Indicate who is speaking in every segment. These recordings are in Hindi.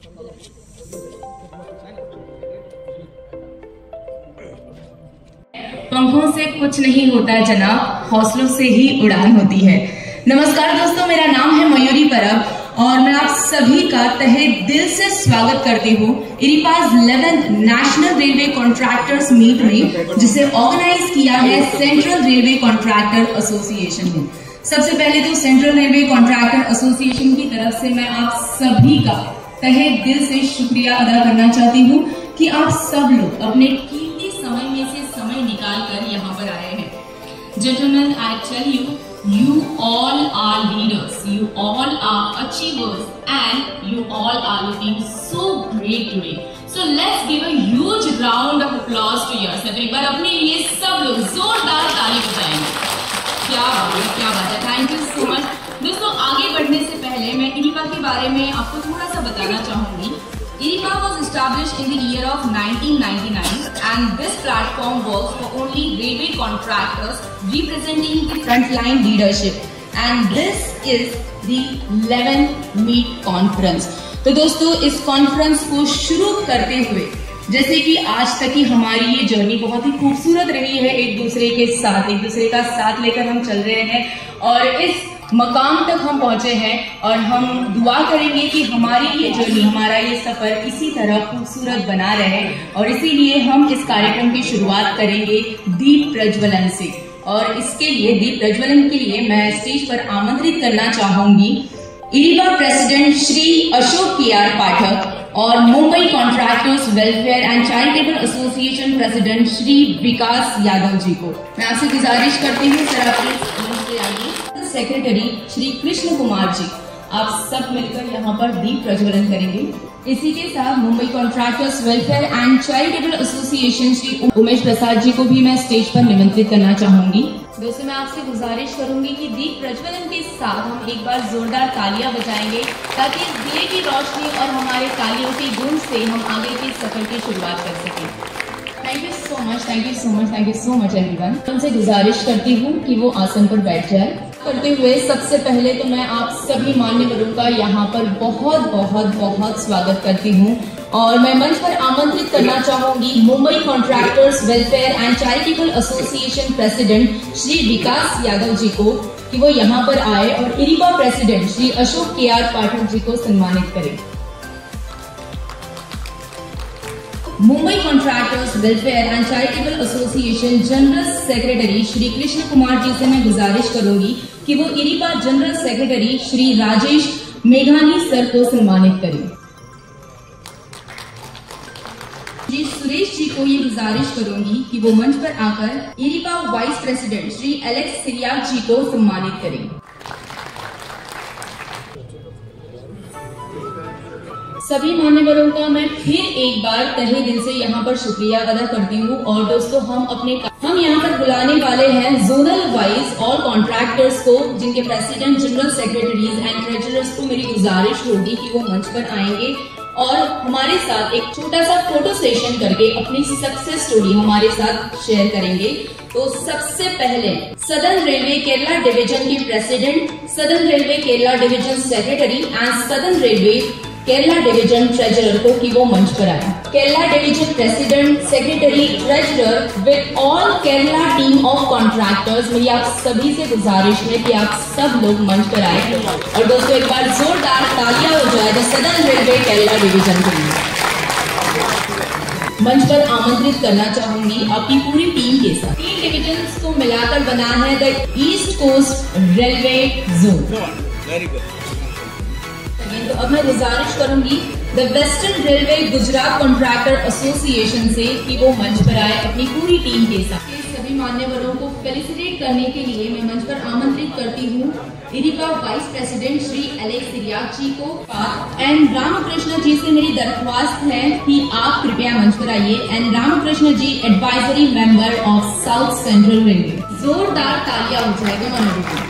Speaker 1: पंखों से कुछ नहीं होता जनाब, हौसलों से ही उड़ान होती है। नमस्कार दोस्तों, मेरा नाम है मयूरी परब और मैं आप सभी का तहे दिल से स्वागत करती हूँ इरिपाज 11th national railway contractors meet में, जिसे ऑर्गेनाइज किया है सेंट्रल रेलवे कॉन्ट्रैक्टर एसोसिएशन ने। सबसे पहले तो सेंट्रल रेलवे कॉन्ट्रैक्टर एसोसिएशन की तरफ से मैं आप सभी का तहे दिल से शुक्रिया अदा करना चाहती हूँ कि आप सब लोग अपने कीमती समय में से समय निकाल कर यहाँ पर आए हैं। Gentlemen, I tell you, you all are leaders, you all are achievers, and you all are looking so great today. So let's give a huge round of applause to yourself. एक बार अपने लिए सब लोग जोरदार ताली बजाएंगे। क्या बात है, क्या बात है। Thank you so much. दोस्तों, आगे बढ़ने से पहले मैं इरिपा के बारे में आपको थोड़ा सा बताना चाहूंगी। IRIPA was established in the year of 1999 and this platform works for only railway contractors representing the frontline leadership and this is the 11th meet conference। तो दोस्तों, इस कॉन्फ्रेंस को शुरू करते हुए जैसे कि आज तक की हमारी ये जर्नी बहुत ही खूबसूरत रही है, एक दूसरे का साथ लेकर हम चल रहे हैं और इस मकाम तक हम पहुंचे हैं और हम दुआ करेंगे कि हमारी ये जर्नी, हमारा ये सफर इसी तरह खूबसूरत बना रहे और इसीलिए हम इस कार्यक्रम की शुरुआत करेंगे दीप प्रज्वलन से। और इसके लिए, दीप प्रज्वलन के लिए मैं स्टेज पर आमंत्रित करना चाहूंगी IRIPA president Shri Ashok KR Pathak और Mumbai contractors welfare and charitable association president Shri Vikas Yadav ji को। मैं आपसे गुजारिश करती हूँ सर, आप प्लीज आइए। सेक्रेटरी श्री कृष्ण कुमार जी, आप सब मिलकर यहाँ पर दीप प्रज्वलन करेंगे। इसी के साथ Mumbai contractors welfare and charitable association Shri Umesh Prasad ji को भी मैं स्टेज पर निमंत्रित करना चाहूंगी। दोस्तों, मैं आपसे गुजारिश करूंगी कि दीप प्रज्वलन के साथ हम एक बार जोरदार तालियां बजाएंगे ताकि इस दिए की रोशनी और हमारे तालियों की गूंज से हम आगे के सफर की शुरुआत कर सकें। Thank you so much, thank you so much, thank you so much everyone. उनसे गुजारिश करती हूँ कि वो आसन पर बैठ जाए। करते हुए सबसे पहले तो मैं आप सभी मान्यवरों का यहाँ पर बहुत बहुत बहुत स्वागत करती हूँ और मैं मंच पर आमंत्रित करना चाहूंगी Mumbai contractors welfare and charitable association president Shri Vikas Yadav ji को कि वो यहाँ पर आए और IRIPA president Shri Ashok KR Pathak ji को सम्मानित करें। Mumbai contractors welfare and charitable association general secretary Shri Krishna Kumar ji से मैं गुजारिश करूंगी कि वो IRIPA general secretary Shri Rajesh मेघानी सर को सम्मानित करें। श्री सुरेश जी को ये गुजारिश करूंगी कि वो मंच पर आकर IRIPA vice president Shri Alex Cyriac ji को सम्मानित करें। सभी मान्यवरों का मैं फिर एक बार तहे दिल से यहाँ पर शुक्रिया अदा करती हूँ और दोस्तों, हम यहाँ पर बुलाने वाले हैं जोनल वाइज और कॉन्ट्रैक्टर्स को, जिनके president, general secretaries and treasurers को मेरी गुजारिश होगी कि वो मंच पर आएंगे और हमारे साथ एक छोटा सा फोटो सेशन करके अपनी सक्सेस स्टोरी हमारे साथ शेयर करेंगे। तो सबसे पहले सदर्न रेलवे केरला डिवीजन के president, southern railway Kerala division secretary and southern railway Kerala division treasurer को कि वो मंच पर आए। Kerala division president, secretary, treasurer with all Kerala team of contractors, मेरी आप सभी से गुजारिश है कि आप सब लोग मंच पर आए और दोस्तों एक बार जोरदार तालियां हो जाए सदर्न रेलवे केरला डिवीजन के लिए। मंच पर आमंत्रित करना चाहूंगी आपकी पूरी टीम के साथ। 3 डिविजन्स को मिलाकर बना है the east coast railway zone. Very good. तो अब मैं गुजारिश करूंगी the western railway Gujarat contractor association से कि वो मंच पर आए अपनी पूरी टीम के साथ। सभी मान्यवरों को फेलिसिटेट करने के लिए मैं मंच पर आमंत्रित करती हूँ IRIPA vice president Shri Alex Cyriac ji को एंड रामकृष्ण जी से मेरी दरख्वास्त है कि आप कृपया मंच पर आइए and Ramakrishna ji advisory member of south central railway. जोरदार तालियां हो जाएगा मान्यवरों।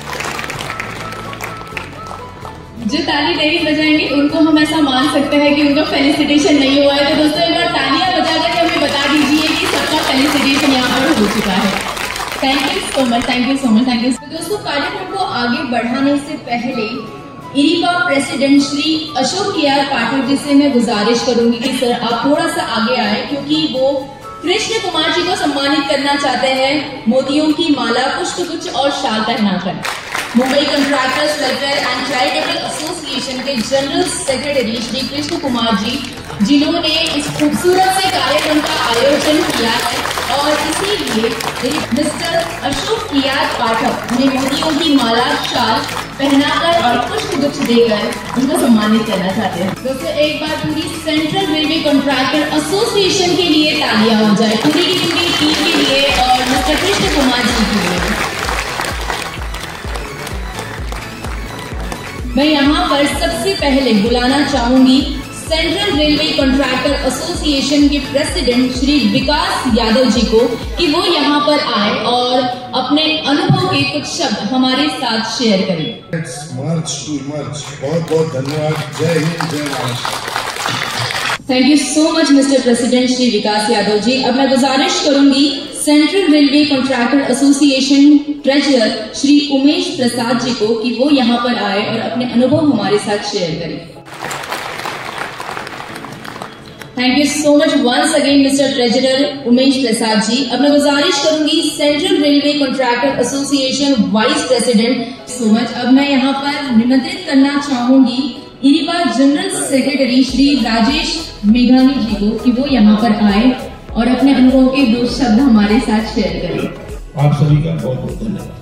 Speaker 1: जो ताली नहीं बजाएंगे उनको हम ऐसा मान सकते हैं कि उनका फेलिसिटेशन नहीं हुआ है। तो दोस्तों एक बार तालियां बजाकर हमें बता दीजिए कि सबका फेलिसिटेशन यहाँ पर हो चुका है। Thank you so much, thank you so much, thank you. दोस्तों, कार्यक्रम को आगे बढ़ाने से पहले इरीपा प्रेसिडेंट श्री अशोक कियार पाठक जी से मैं गुजारिश करूंगी कि सर आप थोड़ा सा आगे आए, क्योंकि वो कृष्ण कुमार जी को सम्मानित करना चाहते हैं मोतियों की माला, पुष्पगुच्छ और शाल पहनाकर। Mumbai contractors welfare and charitable association के जनरल सेक्रेटरी श्री कृष्ण कुमार जी, जिन्होंने इस खूबसूरत से कार्यक्रम का आयोजन किया है, और इसीलिए मिस्टर अशोक कियार पाठक ने मोतियों की माला, शाल पहनाकर और पुष्पगुच्छ देकर उनको सम्मानित करना चाहते हैं। दोस्तों एक बार पूरी सेंट्रल रेलवे कॉन्ट्रैक्टर एसोसिएशन के लिए तालियां हो जाए, पूरी की पूरी टीम के लिए और मिस्टर कृष्ण कुमार जी के लिए। मैं यहाँ पर सबसे पहले बुलाना चाहूंगी सेंट्रल रेलवे कॉन्ट्रैक्टर एसोसिएशन के प्रेसिडेंट श्री विकास यादव जी को कि वो यहाँ पर आए और अपने अनुभव के कुछ शब्द हमारे साथ शेयर करें।
Speaker 2: बहुत बहुत धन्यवाद। जय हिंद, जय Maharashtra.
Speaker 1: Thank you so much mister president Shri Vikas Yadav ji. अब मैं गुजारिश करूंगी central railway contractor association treasurer Shri Umesh Prasad ji को कि वो यहाँ पर आए और अपने अनुभव हमारे साथ शेयर करें। Thank you so much once again mister treasurer Umesh Prasad ji. अब मैं गुजारिश करूंगी central railway contractor association vice president so much. अब मैं यहाँ पर निमंत्रित करना चाहूंगी IRIPA general secretary Shri Rajesh मेघानी जी को कि वो यहाँ पर आए और अपने अनुभव के 2 शब्द हमारे साथ शेयर करें।
Speaker 2: आप सभी का बहुत बहुत धन्यवाद।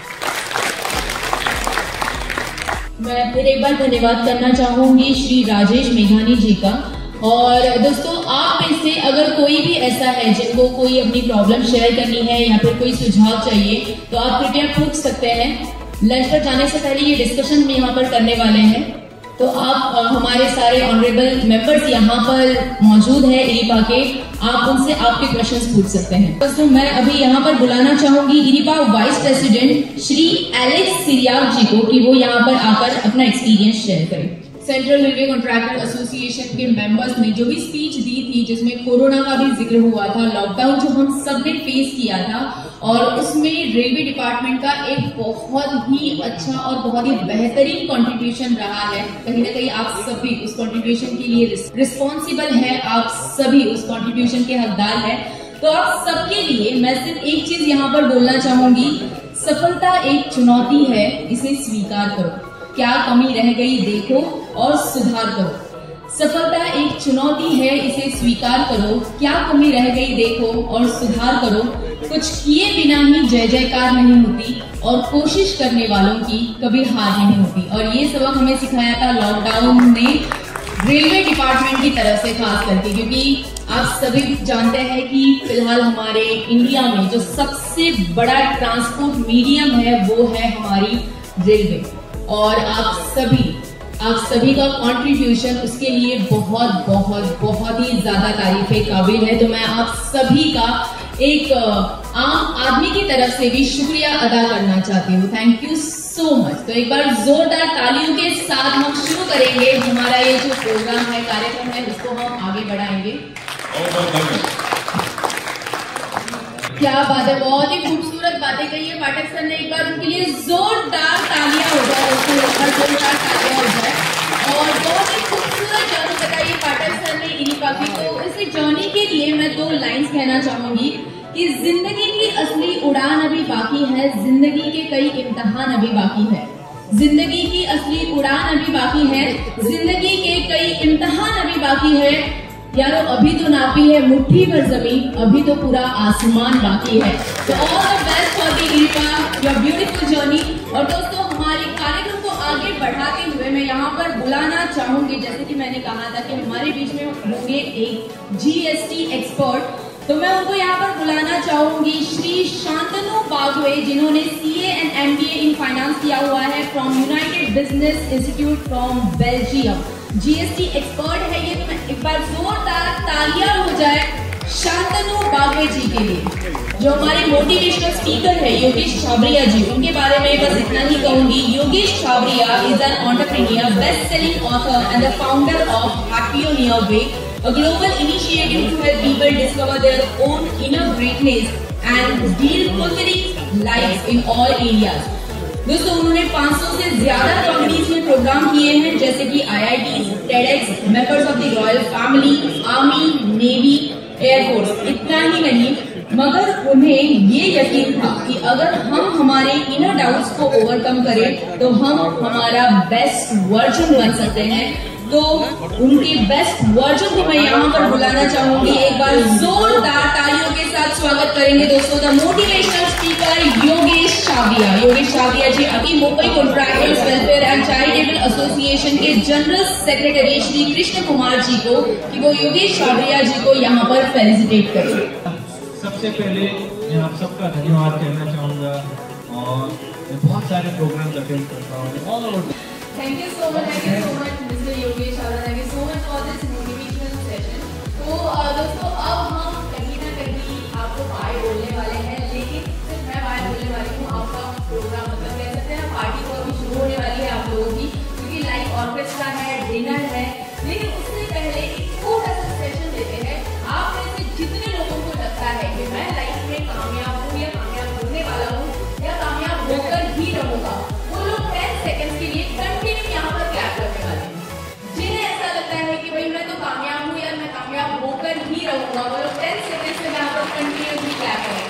Speaker 1: मैं फिर एक बार धन्यवाद करना चाहूंगी श्री राजेश मेघानी जी का। और दोस्तों आप में से अगर कोई भी ऐसा है जिनको कोई अपनी प्रॉब्लम शेयर करनी है या फिर कोई सुझाव चाहिए तो आप कृपया पूछ सकते हैं। लंच पर जाने से पहले ये डिस्कशन हम यहाँ पर करने वाले हैं, तो आप हमारे सारे ऑनरेबल मेंबर्स यहाँ पर मौजूद है इरीपा के, आप उनसे आपके क्वेश्चंस पूछ सकते हैं। दोस्तों मैं अभी यहाँ पर बुलाना चाहूंगी IRIPA vice president Shri Alex Cyriac ji को कि वो यहाँ पर आकर अपना एक्सपीरियंस शेयर करें। सेंट्रल रेलवे कॉन्ट्रैक्टर एसोसिएशन के मेंबर्स ने जो भी स्पीच दी थी, जिसमें कोरोना का भी जिक्र हुआ था, लॉकडाउन जो हम सब ने फेस किया था, और उसमें रेलवे डिपार्टमेंट का एक बहुत ही अच्छा और बहुत ही बेहतरीन कंट्रीब्यूशन रहा है। कहीं ना कहीं आप सभी उस कंट्रीब्यूशन के लिए रिस्पॉन्सिबल है, आप सभी उस कंट्रीब्यूशन के हकदार है। तो आप सबके लिए मैं सिर्फ एक चीज यहाँ पर बोलना चाहूंगी, सफलता एक चुनौती है, इसे स्वीकार करो। क्या कमी रह गई देखो और सुधार करो। सफलता एक चुनौती है, इसे स्वीकार करो। क्या कमी रह गई देखो और सुधार करो। कुछ किए बिना ही जय जयकार नहीं होती और कोशिश करने वालों की कभी हार नहीं होती। और ये सबक हमें सिखाया था लॉकडाउन ने रेलवे डिपार्टमेंट की तरफ से खास करके, क्योंकि आप सभी जानते हैं कि फिलहाल हमारे इंडिया में जो सबसे बड़ा ट्रांसपोर्ट मीडियम है वो है हमारी रेलवे, और आप सभी का कंट्रीब्यूशन उसके लिए बहुत बहुत बहुत ही ज्यादा तारीफे काबिल है। तो मैं आप सभी का एक आम आदमी की तरफ से भी शुक्रिया अदा करना चाहती हूँ। Thank you so much. तो एक बार जोरदार तालियों के साथ हम शुरू करेंगे हमारा ये जो प्रोग्राम है, कार्यक्रम है, उसको हम आगे बढ़ाएंगे। क्या बात है, बहुत ही खूबसूरत बातें कही है पाठक सर ने। एक बार उनके लिए जोरदार तालियां हो जाए, जोरदार तालियां हो जाए। और बहुत ही खूबसूरत जर्नी बताई पाठक सर ने इरीपा की। तो इस जर्नी के लिए मैं 2 लाइंस कहना चाहूंगी कि जिंदगी की असली उड़ान अभी बाकी है, जिंदगी के कई इम्तिहान अभी बाकी है। जिंदगी की असली उड़ान अभी बाकी है, जिंदगी के कई इम्तिहान अभी बाकी है। यारो अभी तो नापी है मुट्ठी भर जमीन, अभी तो पूरा आसमान बाकी है। तो all the best for the IRIPA, your beautiful journey. और दोस्तों हमारे कार्यक्रम को आगे बढ़ाते हुए मैं यहाँ पर बुलाना चाहूंगी, जैसे कि मैंने कहा था कि हमारे बीच में होंगे एक जीएसटी एक्सपर्ट, तो मैं उनको यहाँ पर बुलाना चाहूंगी श्री शांतनु बागवे, जिन्होंने CA and MBA in finance किया हुआ है from united business institute from Belgium. GST expert है ये। तो मैं एक बार जोरदार तालियां हो जाए शांतनु बागवे जी के लिए। जो हमारे मोटिवेशनल स्पीकर है योगेश छाबरिया जी, उनके बारे में बस इतना ही कहूंगी। Yogesh Chhabria is an entrepreneur, best selling author and the founder of happy on your way, a global initiative to help people discover their own inner greatness and build fulfilling lives in all areas. दोस्तों उन्होंने 500 से ज्यादा कंपनीज में प्रोग्राम किए हैं, जैसे कि IIT, TEDx, members of the royal family, army, navy, air force. इतना ही नहीं, मगर उन्हें ये यकीन था कि अगर हम हमारे इनर डाउट्स को ओवरकम करें तो हम हमारा बेस्ट वर्जन बन सकते हैं। तो उनके बेस्ट वर्जन को मैं यहाँ पर बुलाना चाहूंगी। एक बार जोरदार तालियों के साथ स्वागत करेंगे दोस्तों, the motivational speaker Yogesh Chhabia. Yogesh Chhabia ji अभी Mumbai contractors welfare and charitable association के जनरल सेक्रेटरी श्री कृष्ण कुमार जी को कि वो योगेश छाबिया जी को यहाँ पर फेलिसिटेट करें।
Speaker 3: सबसे पहले मैं आप सबका धन्यवाद कहना चाहूँगा और मैं बहुत सारे प्रोग्राम अटेंड करता हूँ all over.
Speaker 1: Thank you so much mister Yogesh Chhabia, thank you so much for this motivational session. तो दोस्तों अब हम कहीं ना कहीं आपको बाय बोलने वाले हैं, लेकिन सिर्फ मैं बाय बोलने वाली हूँ। आपका प्रोग्राम मतलब कह सकते हैं पार्टी तो अभी शुरू होने वाली है आप लोगों की, क्योंकि लाइव ऑर्केस्ट्रा है, डिनर है। लेकिन उससे पहले एक छोटा सा सेशन देते हैं। आप में से जितने लोगों को लगता है कि मैं लाइफ में कामयाब हूँ या कामयाब होने वाला हूँ या कामयाब होकर ही रहूंगा, वो लोग 10 सेकंड के लिए कंटिन्यू यहाँ पर क्लैप करने वाले हैं। जिन्हें ऐसा लगता है कि भाई मैं तो कामयाब हूँ या मैं कामयाब होकर ही रहूंगा, वो लोग 10 सेकंड से यहाँ पर कंटिन्यूसली क्लैप करेंगे।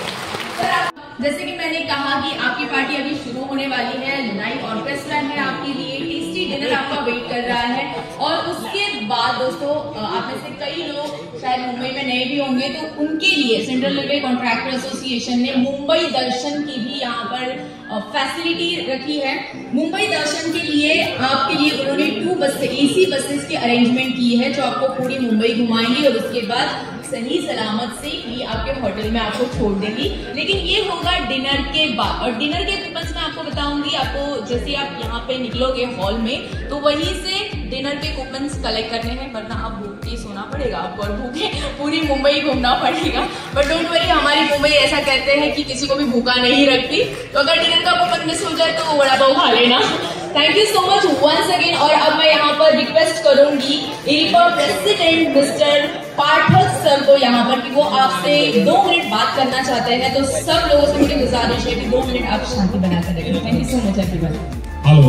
Speaker 1: जैसे कि मैंने कहा कि आपकी पार्टी अभी शुरू होने वाली है, लाइव ऑर्केस्ट्रा है आपके लिए, टेस्टी डिनर आपका वेट कर रहा है। और उसके बाद दोस्तों आप में से कई लोग शायद मुंबई में नए भी होंगे, तो उनके लिए सेंट्रल रेलवे कॉन्ट्रैक्टर एसोसिएशन ने मुंबई दर्शन की भी यहाँ पर फैसिलिटी रखी है। मुंबई दर्शन के लिए आपके लिए उन्होंने 2 बस AC बसेस की अरेंजमेंट की है, जो आपको पूरी मुंबई घुमाएंगी और उसके बाद सही सलामत से ही आपके होटल में आपको छोड़ देंगी। लेकिन ये होगा डिनर के बाद, और डिनर के कूपन्स मैं आपको बताऊंगी। आपको जैसे आप यहाँ पे निकलोगे हॉल में, तो वहीं से डिनर के कूपन्स कलेक्ट करने हैं, वरना आप भूखे सोना पड़ेगा आपको और भूखे पूरी मुंबई घूमना पड़ेगा। बट डोंट वरी, हमारी मुंबई ऐसा कहते हैं कि किसी को भी भूखा नहीं रखती। तो अगर डिनर का कूपन मिस हो जाए तो वड़ा पाव खा लेना। Thank you so much once again. और अब मैं यहाँ पर रिक्वेस्ट करूंगी IRIPA president mister Pathak sir को यहाँ पर कि वो आपसे 2 मिनट बात करना चाहते हैं। तो सब लोगों से मेरी गुजारिश है कि 2 मिनट आप शांति बनाकर रखें। Thank you so much everyone.
Speaker 2: Hello,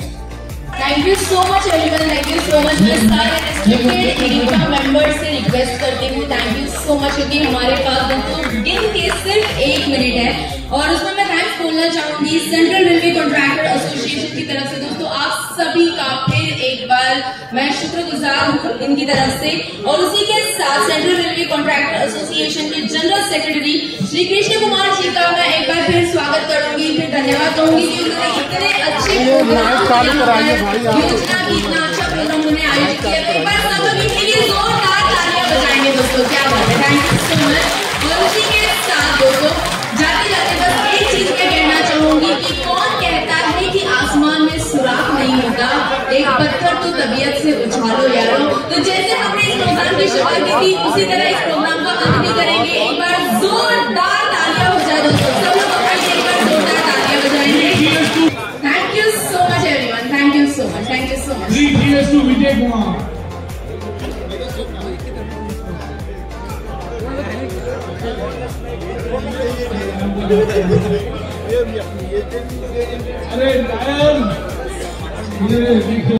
Speaker 1: thank you so much everyone, thank you so much. मैं सारे डिस्ट्रिक्ट इरिपा मेंबर्स से रिक्वेस्ट करती हूँ, थैंक यू सो मच, क्योंकि हमारे पास दोस्तों गिन के सिर्फ 1 मिनट है। और उसमें मैं थैंक्स बोलना चाहूंगी सेंट्रल रेलवे कॉन्ट्रैक्टर एसोसिएशन की तरफ से। दोस्तों आप सभी का फिर एक बार मैं शुक्रगुजार हूँ इनकी तरफ से। और उसी के साथ सेंट्रल रेलवे कॉन्ट्रैक्टर एसोसिएशन के जनरल सेक्रेटरी श्री कृष्ण कुमार जी का मैं एक बार फिर स्वागत करूंगी, फिर धन्यवाद कहूंगी कि उन्होंने इतने अच्छे योजना की इतना अच्छा प्रोग्राम उन्होंने आयोजित किया। एक बार सब लोग इनके लिए जोरदार तालियां बजाएंगे दोस्तों, क्या बात है, थैंक यू सो मच। और उसी के साथ दोस्तों जाते जाते बस एक चीज मैं कहना चाहूंगी कि कौन कहता है कि आसमान में सुराख नहीं होता, एक पत्थर तो तबीयत से उछालो यारो। तो जैसे हमने इस प्रोग्राम की शुरुआत की थी, उसी तरह इस प्रोग्राम का अंत भी करेंगे। एक बार जोरदार तालियां हो जाए दोस्तों, सब लोग अपने एक बार जोरदार तालियां बजाएंगे। Thank you so much everyone, thank you so much, thank you so much.
Speaker 2: Vijay Kumar. अरे